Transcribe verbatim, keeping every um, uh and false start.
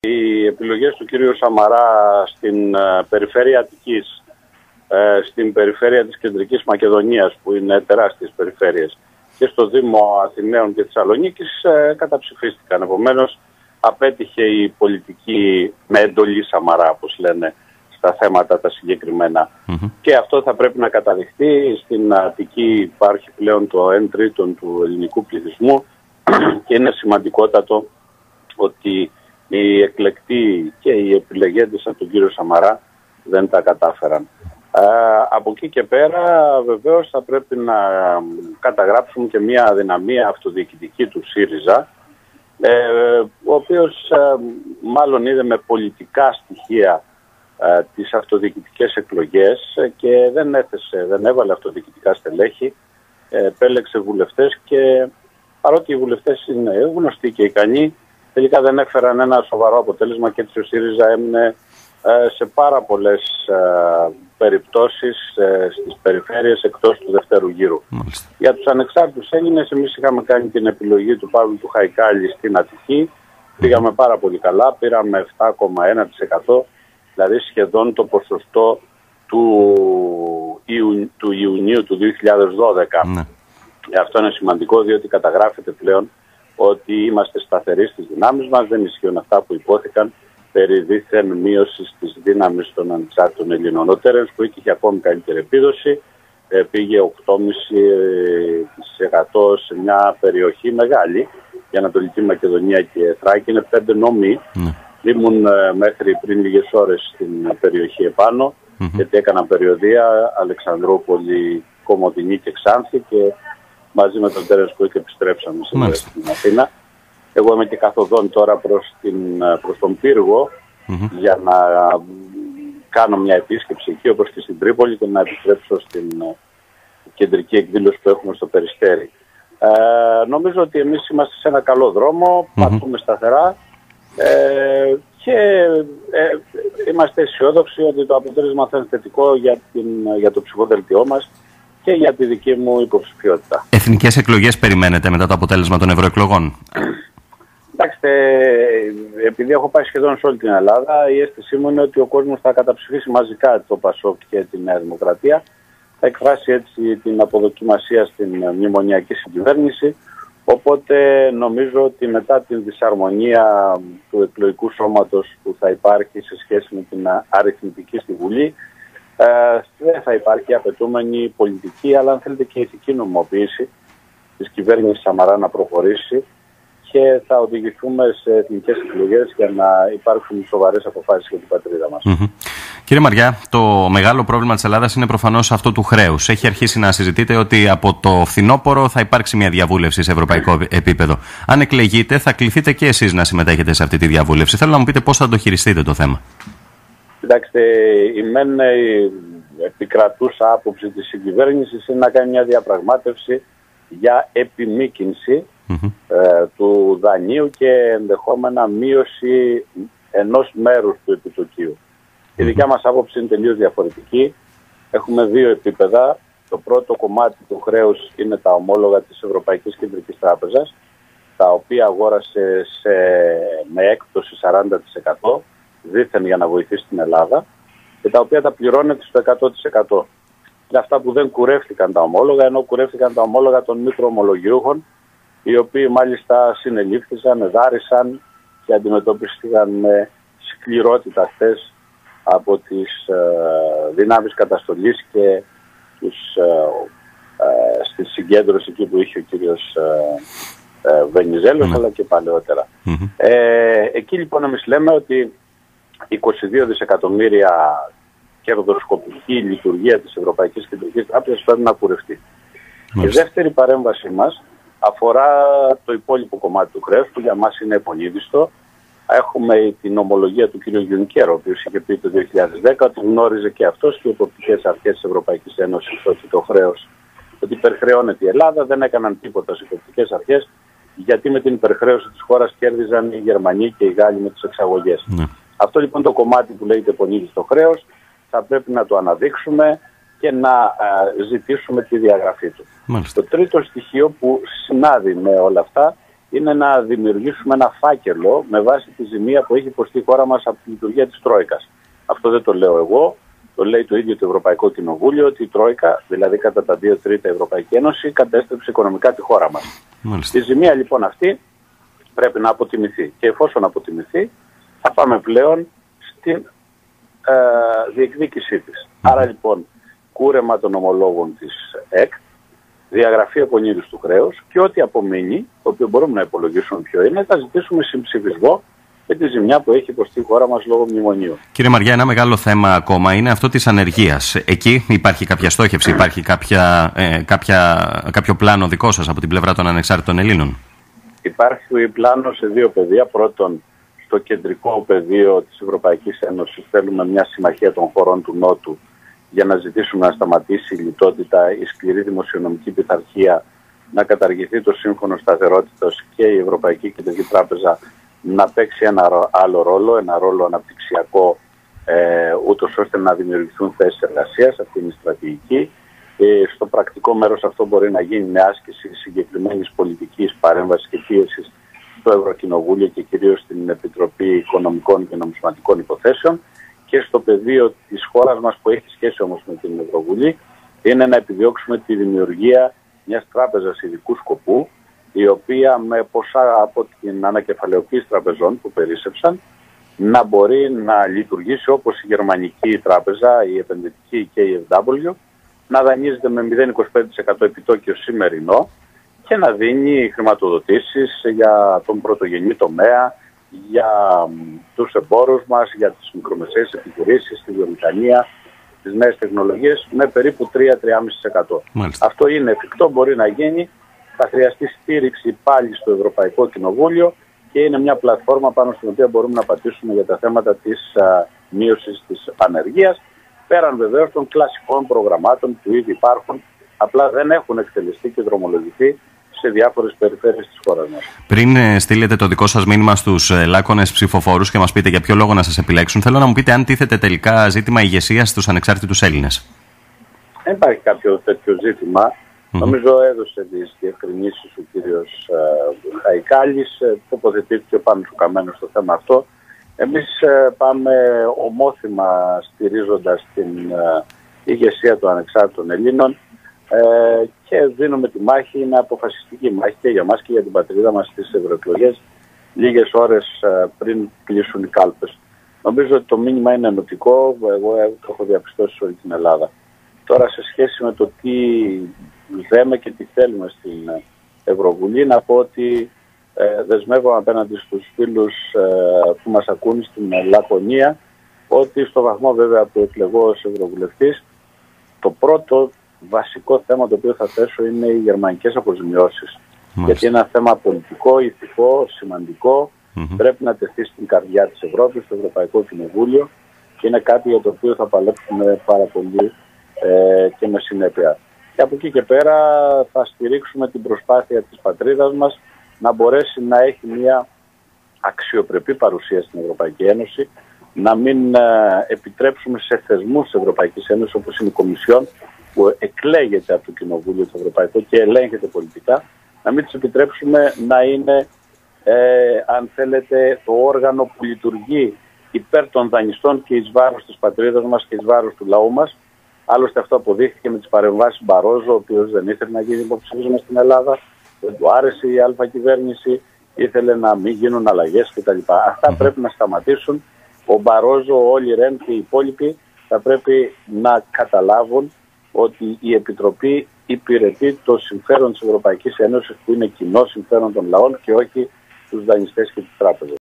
Οι επιλογές του κύριου Σαμαρά στην ε, περιφέρεια Αττικής, ε, στην περιφέρεια της Κεντρικής Μακεδονίας, που είναι τεράστιες περιφέρειες, και στο Δήμο Αθηναίων και Θεσσαλονίκης ε, καταψηφίστηκαν. Επομένως, απέτυχε η πολιτική με εντολή Σαμαρά, όπως λένε, στα θέματα τα συγκεκριμένα. Mm-hmm. Και αυτό θα πρέπει να καταδειχθεί. Στην Αττική υπάρχει πλέον το ένα τρίτο του ελληνικού πληθυσμού και είναι σημαντικότατο ότι οι εκλεκτοί και οι επιλεγέντες από τον κύριο Σαμαρά δεν τα κατάφεραν. Ε, από εκεί και πέρα βεβαίως θα πρέπει να καταγράψουμε και μια αδυναμία αυτοδιοικητική του ΣΥΡΙΖΑ, ε, ο οποίος ε, μάλλον είδε με πολιτικά στοιχεία ε, τις αυτοδιοικητικές εκλογές και δεν έθεσε, δεν έβαλε αυτοδιοικητικά στελέχη, ε, επέλεξε βουλευτές και παρότι οι βουλευτές είναι γνωστοί και ικανοί, τελικά δεν έφεραν ένα σοβαρό αποτέλεσμα και έτσι ο ΣΥΡΙΖΑ έμεινε ε, σε πάρα πολλές ε, περιπτώσεις ε, στις περιφέρειες εκτός του δευτέρου γύρου. Μάλιστα. Για τους ανεξάρτητους Έλληνες, εμείς είχαμε κάνει την επιλογή του Παύλου του Χαϊκάλη στην Αττική. Πήγαμε πάρα πολύ καλά, πήραμε επτά κόμμα ένα τοις εκατό, δηλαδή σχεδόν το ποσοστό του, Ιου, του Ιουνίου του δύο χιλιάδες δώδεκα. Ναι. Αυτό είναι σημαντικό, διότι καταγράφεται πλέον ότι είμαστε σταθεροί στις δυνάμεις μας, δεν ισχύουν αυτά που υπόθηκαν περί δίθεν μείωσης της δύναμης των ανεξάρτητων Ελλήνων. Ο Τέρενς που είχε ακόμη καλύτερη επίδοση, πήγε οκτώ κόμμα πέντε τοις εκατό σε μια περιοχή μεγάλη, η Ανατολική Μακεδονία και Θράκη, είναι πέντε νόμοι. Mm. Ήμουν μέχρι πριν λίγες ώρες στην περιοχή επάνω, mm-hmm. γιατί έκανα περιοδεία Αλεξανδρούπολη, Κομοτηνή και Ξάνθη και μαζί με τον Τέρενς που είχε επιστρέψαμε σήμερα στην Αθήνα. Εγώ είμαι και καθοδόν τώρα προς, την, προς τον Πύργο mm-hmm. για να κάνω μια επίσκεψη εκεί όπως και στην Τρίπολη και να επιστρέψω στην κεντρική εκδήλωση που έχουμε στο Περιστέρι. Ε, νομίζω ότι εμείς είμαστε σε ένα καλό δρόμο, mm-hmm. πατούμε σταθερά ε, και ε, είμαστε αισιόδοξοι ότι το αποτέλεσμα θα είναι θετικό για, την, για το ψηφοδέλτιό μας και για τη δική μου υποψηφιότητα. Εθνικές εκλογές περιμένετε μετά το αποτέλεσμα των ευρωεκλογών? Κοιτάξτε, επειδή έχω πάει σχεδόν σε όλη την Ελλάδα, η αίσθησή μου είναι ότι ο κόσμος θα καταψηφίσει μαζικά το ΠΑΣΟΚ και τη Νέα Δημοκρατία. Θα εκφράσει έτσι την αποδοκιμασία στην μνημονιακή συγκυβέρνηση. Οπότε νομίζω ότι μετά την δυσαρμονία του εκλογικού σώματος που θα υπάρχει σε σχέση με την αριθμητική στη Βουλή, ε, δεν θα υπάρχει απαιτούμενη πολιτική, αλλά αν θέλετε και ηθική νομιμοποίηση της κυβέρνησης Σαμαρά να προχωρήσει και θα οδηγηθούμε σε εθνικές εκλογές για να υπάρξουν σοβαρές αποφάσεις για την πατρίδα μας. Mm-hmm. Κύριε Μαριά, το μεγάλο πρόβλημα της Ελλάδας είναι προφανώς αυτό του χρέους. Έχει αρχίσει να συζητείτε ότι από το φθινόπωρο θα υπάρξει μια διαβούλευση σε ευρωπαϊκό επίπεδο. Αν εκλεγείτε, θα κληθείτε και εσείς να συμμετέχετε σε αυτή τη διαβούλευση. Θέλω να μου πείτε πώς θα το χειριστείτε το θέμα. Κοιτάξτε, η μεν η επικρατούσα άποψη της συγκυβέρνησης είναι να κάνει μια διαπραγμάτευση για επιμήκυνση mm-hmm. ε, του δανείου και ενδεχόμενα μείωση ενός μέρους του επιτοκίου. Mm-hmm. Η δικιά μας άποψη είναι τελείως διαφορετική. Έχουμε δύο επίπεδα. Το πρώτο κομμάτι του χρέους είναι τα ομόλογα της Ευρωπαϊκής Κεντρικής Τράπεζας, τα οποία αγόρασε σε, με έκπτωση σαράντα τοις εκατό δήθεν για να βοηθήσει την Ελλάδα και τα οποία τα πληρώνεται στο εκατό τοις εκατό. Είναι αυτά που δεν κουρεύτηκαν τα ομόλογα, ενώ κουρεύτηκαν τα ομόλογα των μικροομολογιούχων, οι οποίοι μάλιστα συνελήφθησαν, εδάρισαν και αντιμετωπίστηκαν με σκληρότητα χθες από τις ε, δυνάμεις καταστολής και τους, ε, ε, στη συγκέντρωση εκεί που είχε ο κύριος ε, ε, Βενιζέλος, mm-hmm. αλλά και παλαιότερα. Mm-hmm. Ε, εκεί λοιπόν εμείς λέμε ότι είκοσι δύο δισεκατομμύρια κερδοσκοπική λειτουργία της Ευρωπαϊκής Κεντρικής Τράπεζας πρέπει να κουρευτεί. Mm-hmm. Η δεύτερη παρέμβαση μας αφορά το υπόλοιπο κομμάτι του χρέους, που για μας είναι επονίδιστο. Έχουμε την ομολογία του κ. Γιουνκέρ, ο οποίος είχε πει το δύο χιλιάδες δέκα ότι γνώριζε και αυτός και οι υποπτικές αρχές της Ευρωπαϊκής Ένωσης ότι το χρέος, ότι υπερχρεώνεται η Ελλάδα, δεν έκαναν τίποτα στις υποπτικές αρχές, γιατί με την υπερχρέωση της χώρας κέρδιζαν οι Γερμανοί και οι Γάλλοι με τις εξαγωγές. Mm. Αυτό λοιπόν το κομμάτι που λέγεται πονίδιστο χρέος θα πρέπει να το αναδείξουμε και να α, ζητήσουμε τη διαγραφή του. Μάλιστα. Το τρίτο στοιχείο που συνάδει με όλα αυτά είναι να δημιουργήσουμε ένα φάκελο με βάση τη ζημία που έχει υποστεί η χώρα μας από τη λειτουργία της Τρόικας. Αυτό δεν το λέω εγώ, το λέει το ίδιο το Ευρωπαϊκό Κοινοβούλιο, ότι η Τρόικα, δηλαδή κατά τα δύο τρίτα η Ευρωπαϊκή Ένωση, κατέστρεψε οικονομικά τη χώρα μας. Μάλιστα. Η ζημία λοιπόν αυτή πρέπει να αποτιμηθεί. Και εφόσον αποτιμηθεί, θα πάμε πλέον στην ε, διεκδίκησή της. Mm. Άρα λοιπόν, κούρεμα των ομολόγων της ΕΚ, διαγραφή απονείδησης του χρέους και ό,τι απομείνει, το οποίο μπορούμε να υπολογίσουμε ποιο είναι, θα ζητήσουμε συμψηφισμό με τη ζημιά που έχει υποστεί η χώρα μας λόγω μνημονίου. Κύριε Μαριά, ένα μεγάλο θέμα ακόμα είναι αυτό της ανεργίας. Εκεί υπάρχει κάποια στόχευση, υπάρχει κάποια, ε, κάποια, κάποιο πλάνο δικό σας από την πλευρά των ανεξάρτητων Ελλήνων? Υπάρχει πλάνο σε δύο πεδία. Πρώτον, στο κεντρικό πεδίο της Ευρωπαϊκής Ένωσης θέλουμε μια συμμαχία των χωρών του Νότου για να ζητήσουμε να σταματήσει η λιτότητα, η σκληρή δημοσιονομική πειθαρχία, να καταργηθεί το Σύμφωνο Σταθερότητας και η Ευρωπαϊκή Κεντρική Τράπεζα να παίξει ένα άλλο ρόλο, ένα ρόλο αναπτυξιακό, ε, ούτως ώστε να δημιουργηθούν θέσεις εργασίας. Αυτή είναι η στρατηγική. Ε, στο πρακτικό μέρος αυτό μπορεί να γίνει με άσκηση συγκεκριμένης πολιτικής παρέμβασης και πίεσης στο Ευρωκοινοβούλιο και κυρίως στην Επιτροπή Οικονομικών και Νομισματικών Υποθέσεων. Και στο πεδίο της χώρας μας που έχει σχέση όμως με την Ευρωβουλή είναι να επιδιώξουμε τη δημιουργία μιας τράπεζας ειδικού σκοπού, η οποία με ποσά από την ανακεφαλαιοποίηση τραπεζών που περίσσεψαν να μπορεί να λειτουργήσει όπως η Γερμανική Τράπεζα, η Επενδυτική και η εφ ντάμπλιου, να δανείζεται με μηδέν κόμμα είκοσι πέντε τοις εκατό επιτόκιο σημερινό και να δίνει χρηματοδοτήσεις για τον πρωτογενή τομέα, για τους εμπόρους μας, για τις μικρομεσαίες επιχειρήσεις, τη βιομηχανία, τις νέες τεχνολογίες με περίπου τρία με τρία κόμμα πέντε τοις εκατό. Αυτό είναι εφικτό, μπορεί να γίνει, θα χρειαστεί στήριξη πάλι στο Ευρωπαϊκό Κοινοβούλιο και είναι μια πλατφόρμα πάνω στην οποία μπορούμε να πατήσουμε για τα θέματα της α, μείωσης της ανεργίας, πέραν βεβαίως των κλασικών προγραμμάτων που ήδη υπάρχουν, απλά δεν έχουν εκτελεστεί και δρομολογηθεί σε διάφορες περιφέρειες της χώρας μας. Πριν ε, στείλετε το δικό σας μήνυμα στους ε, λάκωνες ψηφοφόρους και μας πείτε για ποιο λόγο να σας επιλέξουν, θέλω να μου πείτε αν τίθεται τελικά ζήτημα ηγεσίας στους ανεξάρτητους Έλληνες. Δεν υπάρχει κάποιο τέτοιο ζήτημα. Mm-hmm. Νομίζω έδωσε τις διευκρινήσεις ο κύριος ε, Χαϊκάλης, ε, τοποθετήθηκε πάνω στο καμένο στο θέμα αυτό. Εμείς ε, πάμε ομόθυμα στηρίζοντας την ε, ηγεσία των ανεξάρτητων Ελλήνων ε, και δίνουμε τη μάχη, είναι αποφασιστική μάχη και για μας και για την πατρίδα μας στις ευρωεκλογές λίγες ώρες ε, πριν κλείσουν οι κάλπες. Νομίζω ότι το μήνυμα είναι ενωτικό, εγώ το έχω διαπιστώσει σε όλη την Ελλάδα. Τώρα σε σχέση με το τι λέμε και τι θέλουμε στην Ευρωβουλή, να πω ότι ε, δεσμεύομαι απέναντι στους φίλους ε, που μας ακούν στην Λακωνία ότι στο βαθμό βέβαια που εκλεγώ ως Ευρωβουλευτής, το πρώτο βασικό θέμα το οποίο θα θέσω είναι οι γερμανικές αποζημιώσεις. Μάλιστα. Γιατί είναι ένα θέμα πολιτικό, ηθικό, σημαντικό, mm-hmm. πρέπει να τεθεί στην καρδιά της Ευρώπης, στο Ευρωπαϊκό Κοινοβούλιο και είναι κάτι για το οποίο θα παλέψουμε πάρα πολύ ε, και με συνέπεια. Και από εκεί και πέρα θα στηρίξουμε την προσπάθεια της πατρίδας μας να μπορέσει να έχει μια αξιοπρεπή παρουσία στην Ευρωπαϊκή Ένωση, να μην ε, επιτρέψουμε σε θεσμούς της Ευρωπαϊκής Ένωσης όπως είναι η Κομισιόν που εκλέγεται από το Κοινοβούλιο του Ευρωπαϊκού και ελέγχεται πολιτικά, να μην τις επιτρέψουμε να είναι, ε, αν θέλετε, το όργανο που λειτουργεί υπέρ των δανειστών και εις βάρος της πατρίδας μας και εις βάρος του λαού μας. Άλλωστε αυτό αποδείχθηκε με τις παρεμβάσεις Μπαρόζο, ο οποίος δεν ήθελε να γίνει υποψήφιος στην Ελλάδα, δεν του άρεσε η αλφα κυβέρνηση, ήθελε να μην γίνουν αλλαγές κτλ. Αυτά mm-hmm. πρέπει να σταματήσουν. Ο Μπαρόζο, ο Όλι Ρεν και οι υπόλοιποι θα πρέπει να καταλάβουν ότι η Επιτροπή υπηρετεί το συμφέρον της Ευρωπαϊκής Ένωσης που είναι κοινό συμφέρον των λαών και όχι τους δανειστές και τις τράπεζες.